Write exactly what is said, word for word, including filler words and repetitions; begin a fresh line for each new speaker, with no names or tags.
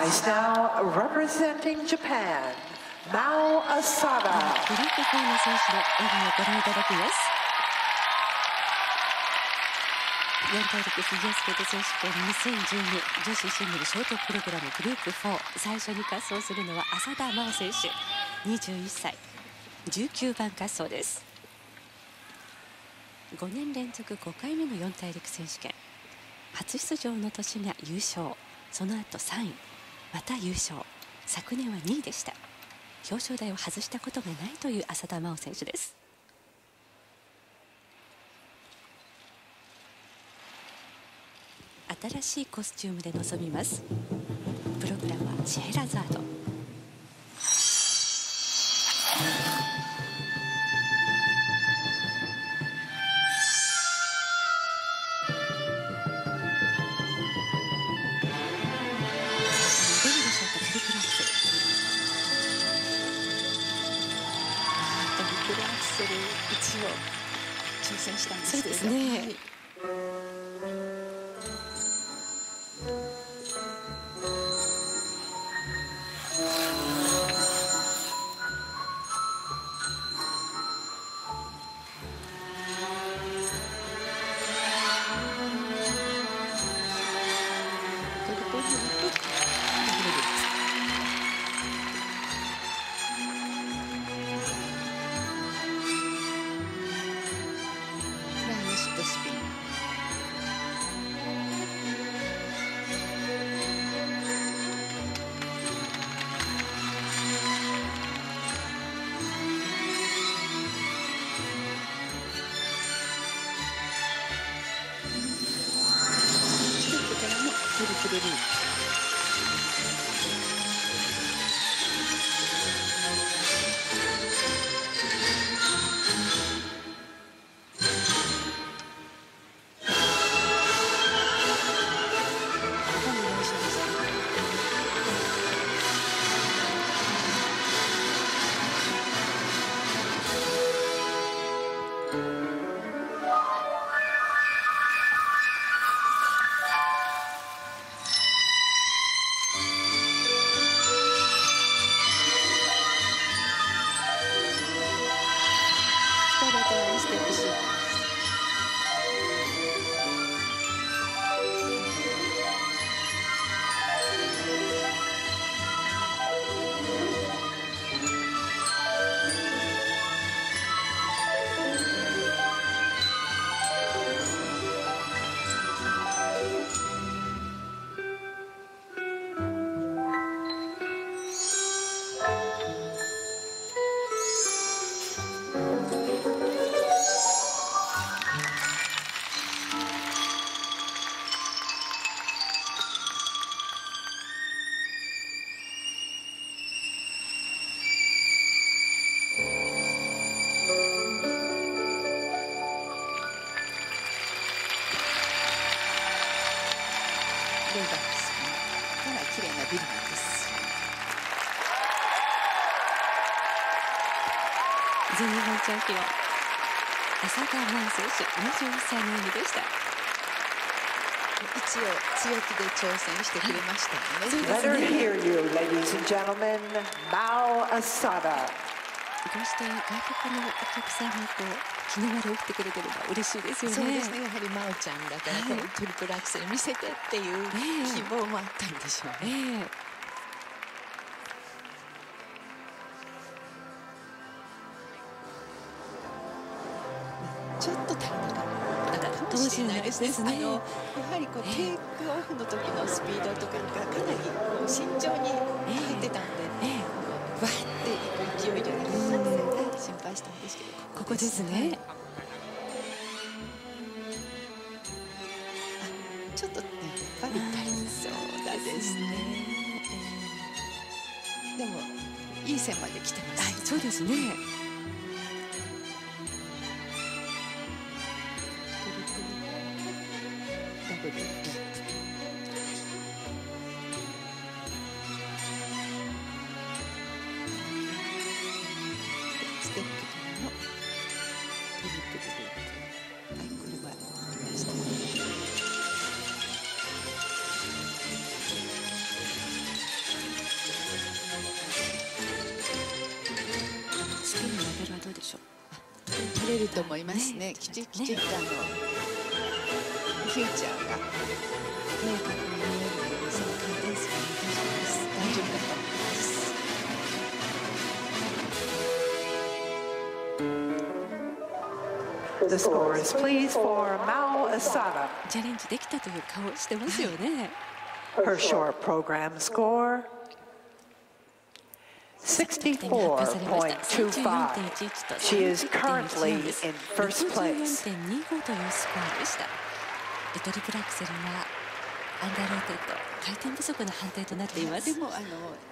Rise now, representing Japan, Mao Asada.
グループフォーの選手の演技をご覧いただきます。四大陸フィギュアスケート選手権にせんじゅうに女子シングルショートプログラムグループフォー、最初に滑走するのは浅田真央選手、にじゅういっさい、じゅうきゅうばん滑走です。ごねん連続ごかいめの四大陸選手権、初出場の年が優勝、その後さんい、また優勝、昨年はにいでした。表彰台を外したことがないという浅田真央選手です。新しいコスチュームで臨みます。プログラムはシェエラザード。
挑戦したんですけど、
そうですね、はい、
トリプルループ。レイバックスかなり綺麗なビルなんです。
全日本チャンピオン浅田真央選手、にじゅういっさいの演技でした。
一応強気で挑戦してくれましたね。
Let her hear you, ladies and gentlemen, Mao Asada.
こうして外国のお客さんがこう日の丸を打ってくれてるのは嬉しいですよね。
そうですね、やはり真央ちゃんだから、このトリプルアクセル見せてっていう希望もあったんでしょうね。
えー
ちょっと足りなかったかもしれないですね。あのやはりこうテイクオフの時のスピードとかがかなりこう慎重に入ってたんで、えー、わっていく勢いじゃなくて心配したんですけど、
ここですね。
あ、ちょっとねやっぱり足りなそうだですね。でもいい線まで来てます。
はい、そうですね。
ダブルループ。ステップからのトリプルループ。はい、これはできました。ス取れると思いますね。きちきちっとあのフューチャーが明確に見えるその回転数が大丈夫だと思います。
The score is please for Mao Asada.
チャレンジできたという顔してますよね。
Her short program score sixty-four point two five. She is currently in first place.
ろくじゅうよんてんにご というスコアでした。トリプルアクセルはアンダーローテッド回転不足の判定となっています。
でもあの